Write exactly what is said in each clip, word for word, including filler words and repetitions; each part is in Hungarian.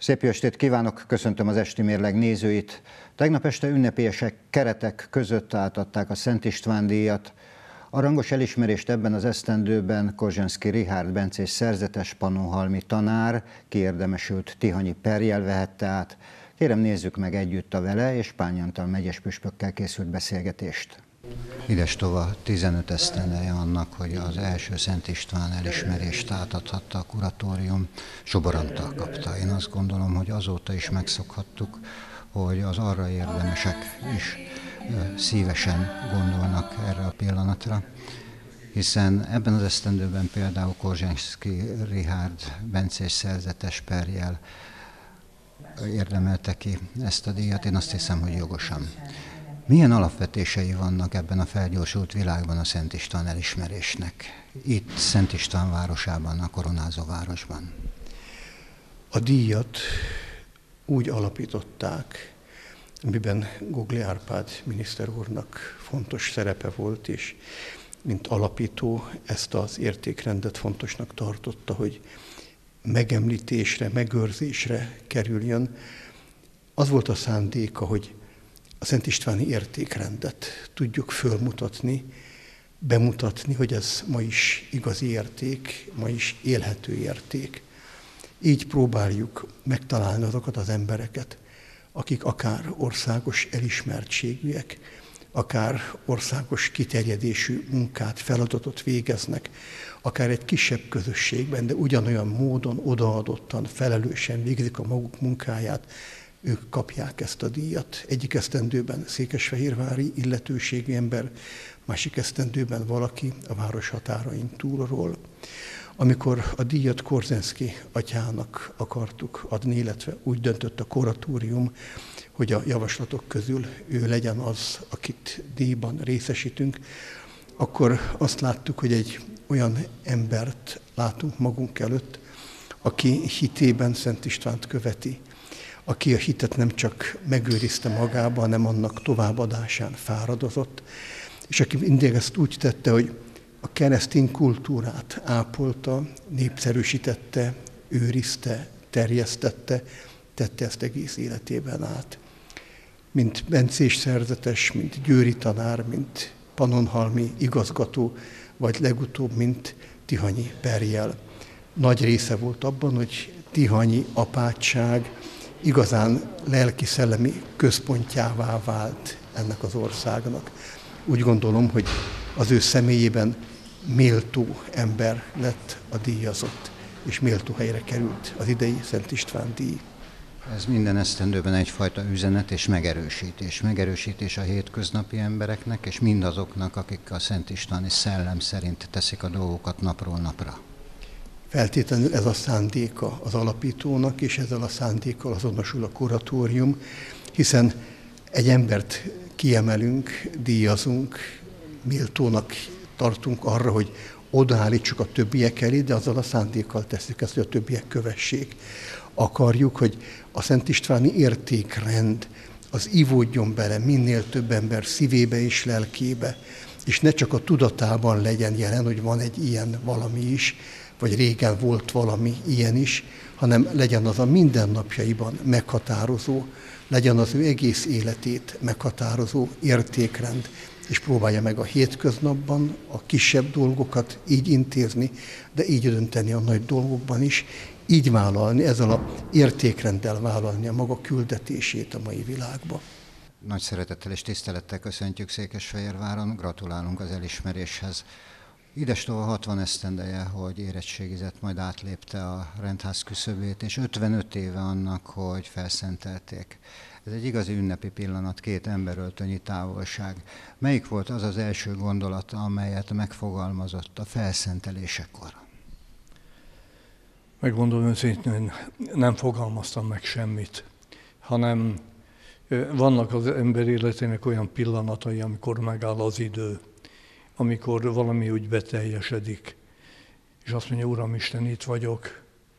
Szép jó estét kívánok, köszöntöm az Esti Mérleg nézőit. Tegnap este ünnepélyesek keretek között átadták a Szent István-díjat. A rangos elismerést ebben az esztendőben Korzsenszky Richárd bencés szerzetes pannonhalmi tanár, kiérdemesült tihanyi Perjel vehette át. Kérem, nézzük meg együtt a vele és Pályi Antal megyes püspökkel készült beszélgetést. Idestova tizenöt esztendeje annak, hogy az első Szent István elismerést átadhatta a kuratórium, Sobor Antal kapta. Én azt gondolom, hogy azóta is megszokhattuk, hogy az arra érdemesek is szívesen gondolnak erre a pillanatra, hiszen ebben az esztendőben például Korzsenszky Richárd bencés szerzetes Perjel érdemelte ki ezt a díjat. Én azt hiszem, hogy jogosan. Milyen alapvetései vannak ebben a felgyorsult világban a Szent István elismerésnek? Itt Szent István városában, a koronázó városban. A díjat úgy alapították, amiben Gogli Árpád miniszter úrnak fontos szerepe volt, és mint alapító ezt az értékrendet fontosnak tartotta, hogy megemlítésre, megőrzésre kerüljön. Az volt a szándéka, hogy a Szent Istváni értékrendet tudjuk fölmutatni, bemutatni, hogy ez ma is igazi érték, ma is élhető érték. Így próbáljuk megtalálni azokat az embereket, akik akár országos elismertségűek, akár országos kiterjedésű munkát, feladatot végeznek, akár egy kisebb közösségben, de ugyanolyan módon, odaadottan, felelősen végzik a maguk munkáját, ők kapják ezt a díjat. Egyik esztendőben székesfehérvári illetőségű ember, másik esztendőben valaki a város határain túlról. Amikor a díjat Korzsenszky atyának akartuk adni, illetve úgy döntött a kuratórium, hogy a javaslatok közül ő legyen az, akit díjban részesítünk, akkor azt láttuk, hogy egy olyan embert látunk magunk előtt, aki hitében Szent Istvánt követi, aki a hitet nem csak megőrizte magába, hanem annak továbbadásán fáradozott, és aki mindig ezt úgy tette, hogy a keresztény kultúrát ápolta, népszerűsítette, őrizte, terjesztette, tette ezt egész életében át. Mint bencés szerzetes, mint győri tanár, mint pannonhalmi igazgató, vagy legutóbb, mint tihanyi Perjel. Nagy része volt abban, hogy tihanyi apátság igazán lelki-szellemi központjává vált ennek az országnak. Úgy gondolom, hogy az ő személyében méltó ember lett a díjazott, és méltó helyre került az idei Szent István díj. Ez minden esztendőben egyfajta üzenet és megerősítés. Megerősítés a hétköznapi embereknek, és mindazoknak, akik a Szent Istváni szellem szerint teszik a dolgokat napról napra. Feltétlenül ez a szándéka az alapítónak, és ezzel a szándékkal azonosul a kuratórium, hiszen egy embert kiemelünk, díjazunk, méltónak tartunk arra, hogy odaállítsuk a többiek elé, de azzal a szándékkal tesszük ezt, hogy a többiek kövessék. Akarjuk, hogy a Szent Istváni értékrend az ivódjon bele minél több ember szívébe és lelkébe, és ne csak a tudatában legyen jelen, hogy van egy ilyen valami is, vagy régen volt valami ilyen is, hanem legyen az a mindennapjaiban meghatározó, legyen az ő egész életét meghatározó értékrend, és próbálja meg a hétköznapban a kisebb dolgokat így intézni, de így dönteni a nagy dolgokban is, így vállalni, ezzel az értékrenddel vállalni a maga küldetését a mai világba. Nagy szeretettel és tisztelettel köszöntjük Székesfehérváron, gratulálunk az elismeréshez. Idestova hatvan esztendeje, hogy érettségizett, majd átlépte a rendház küszöbét, és ötvenöt éve annak, hogy felszentelték. Ez egy igazi ünnepi pillanat, két emberöltönyi távolság. Melyik volt az az első gondolat, amelyet megfogalmazott a felszentelésekor? Megmondom őszintén, nem fogalmaztam meg semmit, hanem vannak az ember életének olyan pillanatai, amikor megáll az idő, amikor valami úgy beteljesedik, és azt mondja, Uram Isten, itt vagyok,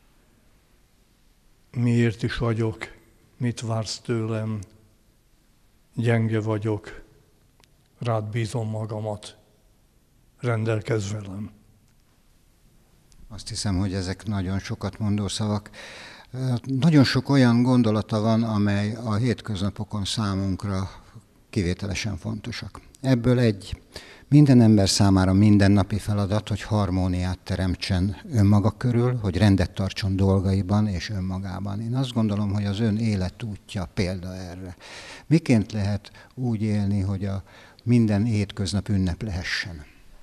miért is vagyok, mit vársz tőlem, gyenge vagyok, rád bízom magamat, rendelkezz velem. Azt hiszem, hogy ezek nagyon sokat mondó szavak. Nagyon sok olyan gondolata van, amely a hétköznapokon számunkra kivételesen fontosak. Ebből egy minden ember számára mindennapi feladat, hogy harmóniát teremtsen önmaga körül, hogy rendet tartson dolgaiban és önmagában. Én azt gondolom, hogy az ön életútja példa erre. Miként lehet úgy élni, hogy a minden hétköznap ünnep lehessen?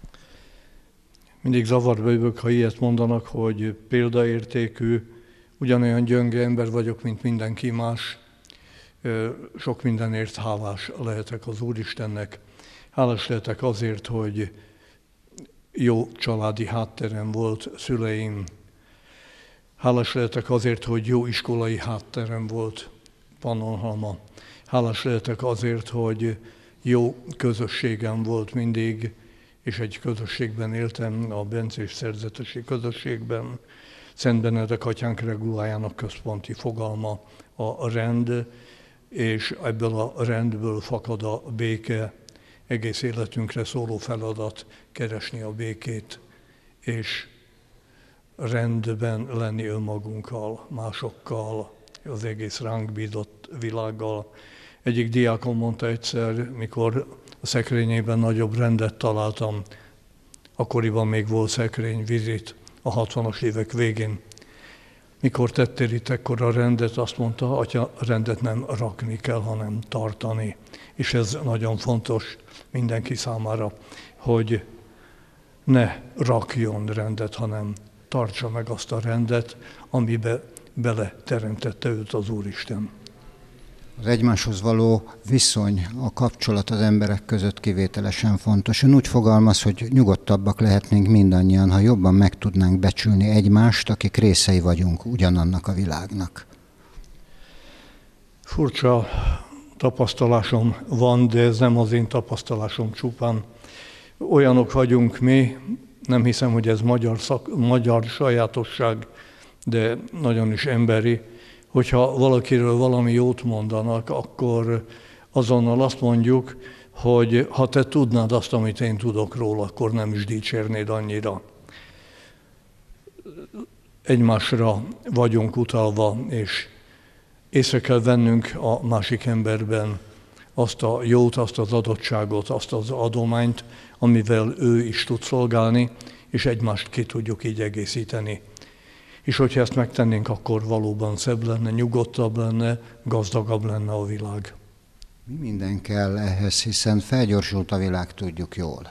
Mindig zavarba jövök, ha ilyet mondanak, hogy példaértékű, ugyanolyan gyönge ember vagyok, mint mindenki más. Sok mindenért hálás lehetek az Úristennek. Hálás lehetek azért, hogy jó családi hátterem volt, szüleim. Hálás lehetek azért, hogy jó iskolai hátterem volt, Pannonhalma. Hálás lehetek azért, hogy jó közösségem volt mindig, és egy közösségben éltem, a bencés szerzetesi közösségben. Szent Benedek atyánk regulájának központi fogalma a rend, és ebből a rendből fakad a béke, egész életünkre szóló feladat keresni a békét, és rendben lenni önmagunkkal, másokkal, az egész ránk bízott világgal. Egyik diákon mondta egyszer, mikor a szekrényében nagyobb rendet találtam, akkoriban még volt szekrény, vizit, a hatvanas évek végén. Mikor tettél itt ekkor a rendet, azt mondta, atya, rendet nem rakni kell, hanem tartani. És ez nagyon fontos mindenki számára, hogy ne rakjon rendet, hanem tartsa meg azt a rendet, amibe bele teremtette őt az Úristen. Az egymáshoz való viszony, a kapcsolat az emberek között kivételesen fontos. Ön úgy fogalmaz, hogy nyugodtabbak lehetnénk mindannyian, ha jobban meg tudnánk becsülni egymást, akik részei vagyunk ugyanannak a világnak. Furcsa tapasztalásom van, de ez nem az én tapasztalásom csupán. Olyanok vagyunk mi, nem hiszem, hogy ez magyar, szak, magyar sajátosság, de nagyon is emberi, hogyha valakiről valami jót mondanak, akkor azonnal azt mondjuk, hogy ha te tudnád azt, amit én tudok róla, akkor nem is dicsérnéd annyira. Egymásra vagyunk utalva, és észre kell vennünk a másik emberben azt a jót, azt az adottságot, azt az adományt, amivel ő is tud szolgálni, és egymást ki tudjuk így egészíteni. És hogyha ezt megtennénk, akkor valóban szebb lenne, nyugodtabb lenne, gazdagabb lenne a világ. Mi minden kell ehhez, hiszen felgyorsult a világ, tudjuk jól.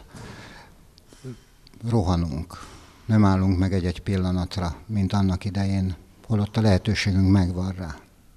Rohanunk, nem állunk meg egy-egy pillanatra, mint annak idején, holott a lehetőségünk megvan rá.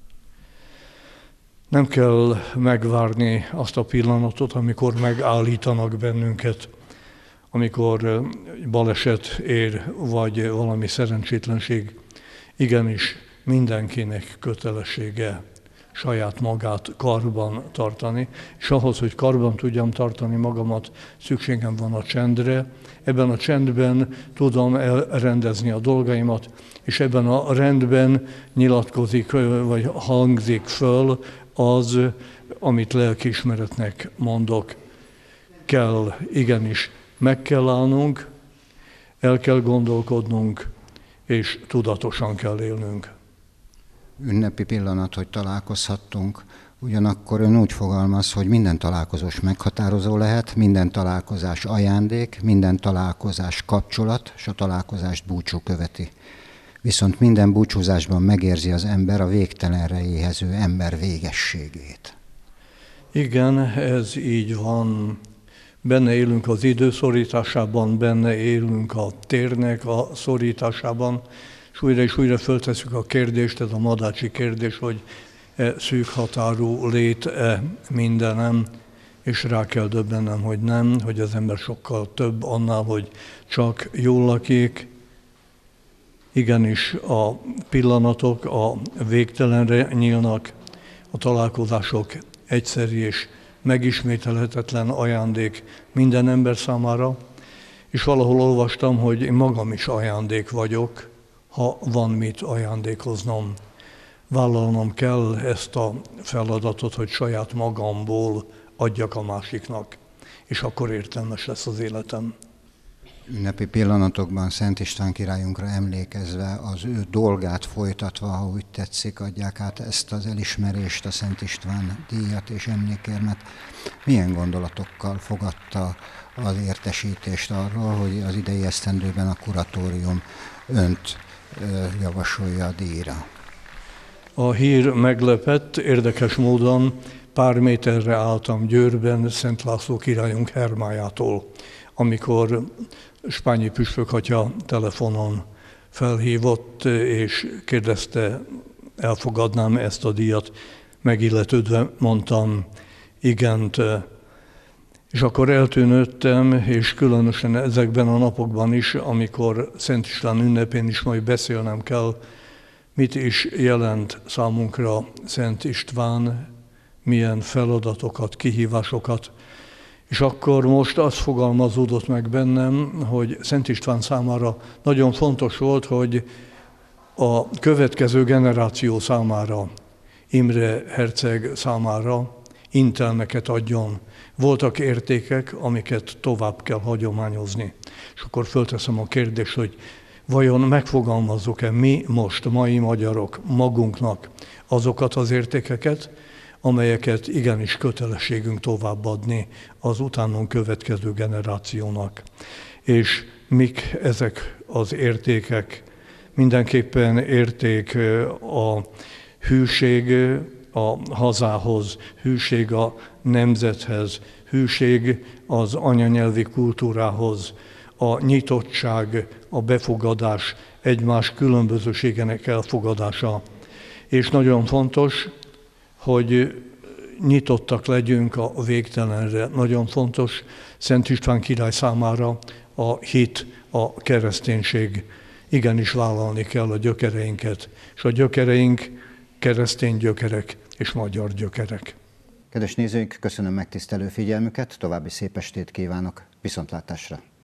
Nem kell megvárni azt a pillanatot, amikor megállítanak bennünket, amikor baleset ér, vagy valami szerencsétlenség. Igenis, mindenkinek kötelessége saját magát karban tartani, és ahhoz, hogy karban tudjam tartani magamat, szükségem van a csendre. Ebben a csendben tudom elrendezni a dolgaimat, és ebben a rendben nyilatkozik, vagy hangzik föl az, amit lelkiismeretnek mondok. Kell, igenis, meg kell állnunk, el kell gondolkodnunk, és tudatosan kell élnünk. Ünnepi pillanat, hogy találkozhattunk, ugyanakkor ön úgy fogalmaz, hogy minden találkozás meghatározó lehet, minden találkozás ajándék, minden találkozás kapcsolat, és a találkozást búcsú követi. Viszont minden búcsúzásban megérzi az ember a végtelenre éhező ember végességét. Igen, ez így van. Benne élünk az idő szorításában, benne élünk a térnek a szorításában, és újra és újra föltesszük a kérdést, ez a madácsi kérdés, hogy e szűk határú lét-e mindenem, és rá kell döbbennem, hogy nem, hogy az ember sokkal több annál, hogy csak jól lakik. Igenis, a pillanatok a végtelenre nyílnak, a találkozások egyszeri és megismételhetetlen ajándék minden ember számára, és valahol olvastam, hogy én magam is ajándék vagyok, ha van mit ajándékoznom. Vállalnom kell ezt a feladatot, hogy saját magamból adjak a másiknak, és akkor értelmes lesz az életem. Ünnepi pillanatokban Szent István királyunkra emlékezve, az ő dolgát folytatva, ha úgy tetszik, adják át ezt az elismerést, a Szent István díjat és emlékérmet. Milyen gondolatokkal fogadta az értesítést arról, hogy az idei esztendőben a kuratórium önt javasolja a díjra? A hír meglepett, érdekes módon pár méterre álltam Győrben Szent László királyunk hermájától, amikor Spányi püspök atya telefonon felhívott, és kérdezte, elfogadnám ezt a díjat. Megilletődve mondtam igent, és akkor eltűnődtem, és különösen ezekben a napokban is, amikor Szent István ünnepén is majd beszélnem kell, mit is jelent számunkra Szent István, milyen feladatokat, kihívásokat. És akkor most az fogalmazódott meg bennem, hogy Szent István számára nagyon fontos volt, hogy a következő generáció számára, Imre herceg számára intelmeket adjon. Voltak értékek, amiket tovább kell hagyományozni. És akkor fölteszem a kérdést, hogy vajon megfogalmazzuk-e mi most, mai magyarok magunknak azokat az értékeket, amelyeket igenis kötelességünk továbbadni az utánunk következő generációnak. És mik ezek az értékek? Mindenképpen érték a hűség a hazához, hűség a nemzethez, hűség az anyanyelvi kultúrához, a nyitottság, a befogadás, egymás különbözőségének elfogadása. És nagyon fontos, hogy nyitottak legyünk a végtelenre. Nagyon fontos Szent István király számára a hit, a kereszténység. Igenis vállalni kell a gyökereinket, és a gyökereink keresztény gyökerek és magyar gyökerek. Kedves nézőink, köszönöm megtisztelő figyelmüket, további szép estét kívánok, viszontlátásra!